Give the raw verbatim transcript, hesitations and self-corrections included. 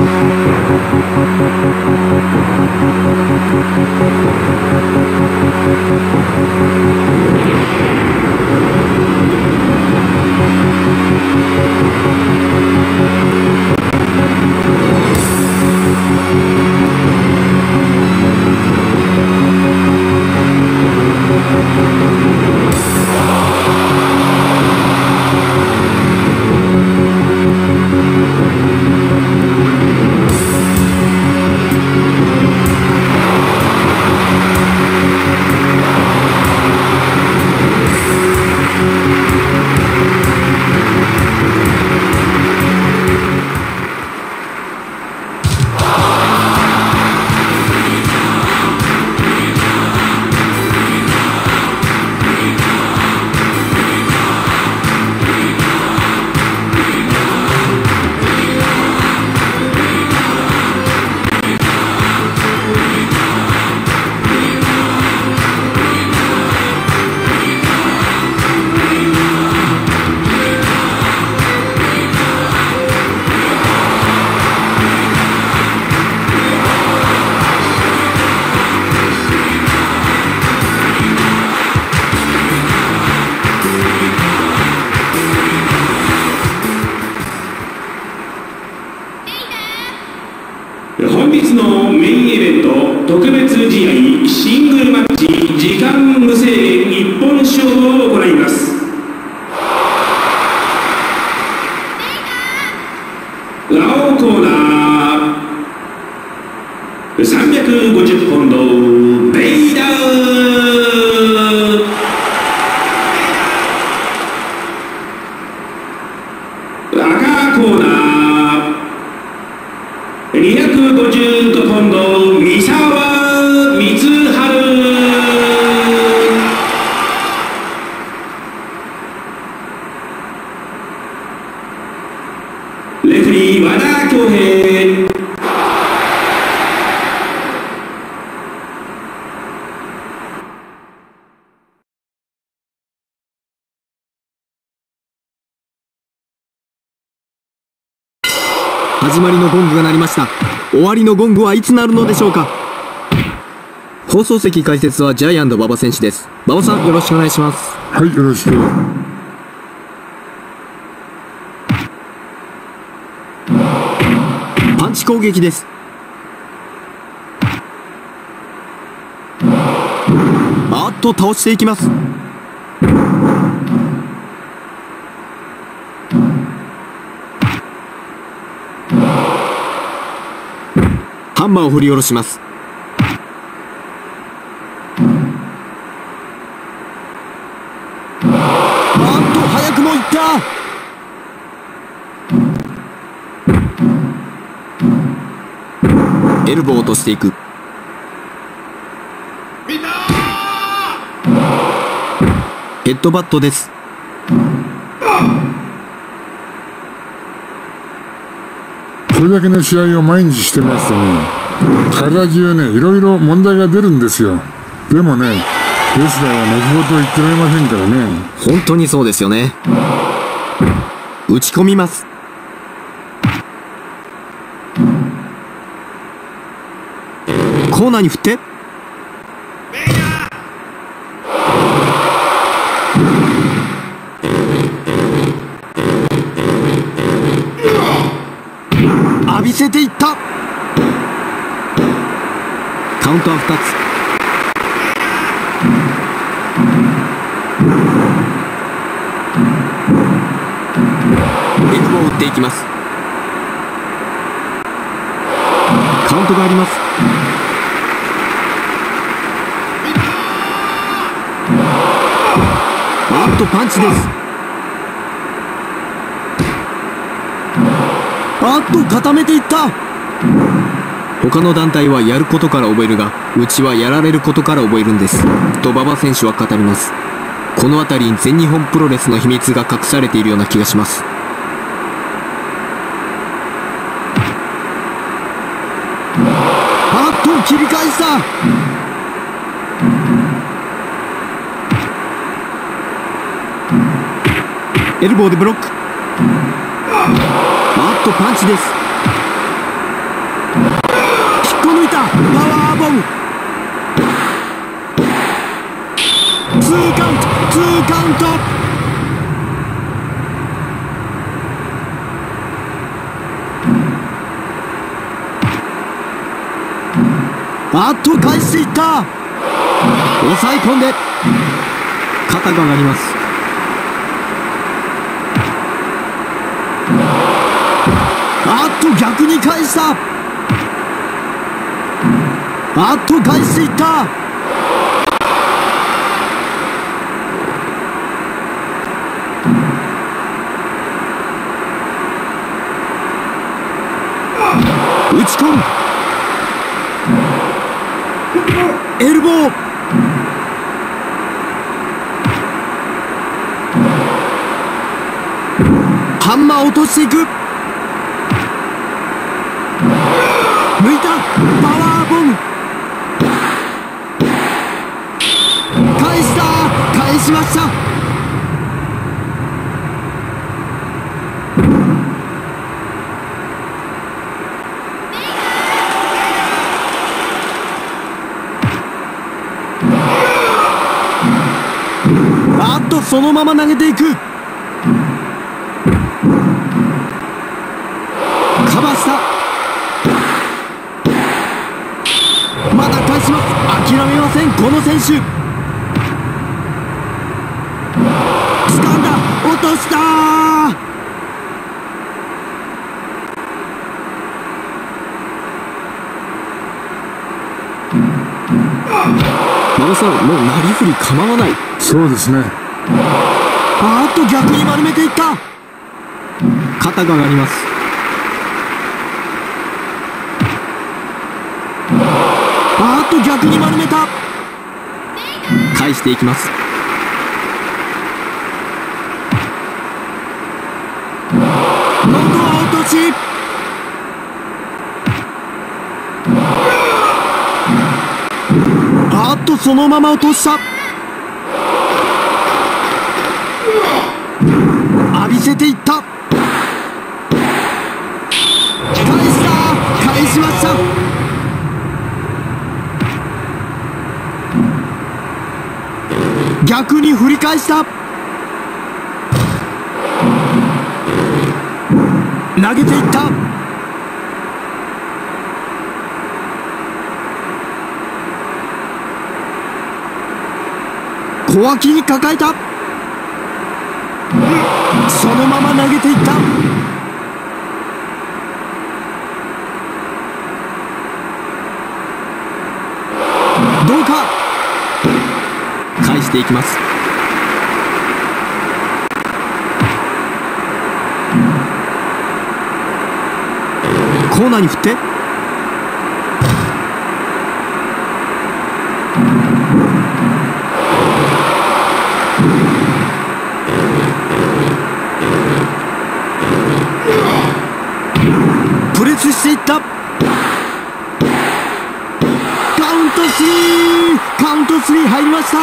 本日のメインイベント特別試合シングルマッチ時間無制限一本勝負を行います。ラオウコーナーさんびゃくごじゅっポンドベイダー、赤コーナーにひゃくごじゅうごポンド三沢光晴、レフリー和田恭平。 始まりのゴングが鳴りました。終わりのゴングはいつ鳴るのでしょうか。放送席解説はジャイアント馬場選手です。馬場さん、よろしくお願いします。 はい、よろしく。 パンチ攻撃です。あっと倒していきます。ハンマーを振り下ろします。あっと早くもいった。エルボーを落としていく。ヘッドバットです。 これだけの試合を毎日してますとね、体中ね、いろいろ問題が出るんですよ。でもね、レスラーは泣き言を言ってられませんからね。 本当にそうですよね。打ち込みます。コーナーに振って、浴びせていった。カウントはふたつ。エルボーを打っていきます。カウントがあります。あっとパンチです。あっと固めていった。他の団体はやることから覚えるが、うちはやられることから覚えるんですと馬場選手は語ります。この辺りに全日本プロレスの秘密が隠されているような気がします。あっと切り返した。エルボーでブロック。あっとパンチです。 ワーボム。ツーカウント、ツーカウント。あっと返していった。抑え込んで肩が上がります。あっと逆に返した。あっと返していった。打ち込む。エルボー。ハンマー落としていく。抜いた。パワーボム。返した。返しました。あっとそのまま投げていく。かわした。まだ返します。諦めませんこの選手。掴んだ。落とした。馬場さん、もうなりふり構わない。 そうですね。 あっと逆に丸めていった。肩が上がります。あっと逆に丸めた。返していきます。今度は落とし。あっとそのまま落とした。浴びせていった。返した。返しました。逆に振り返した。投げていった。小脇に抱えた。そのまま投げていった。どうか。返していきます。コーナーに振って。プレスしていった。カウントスリー。カウントスリー入りました。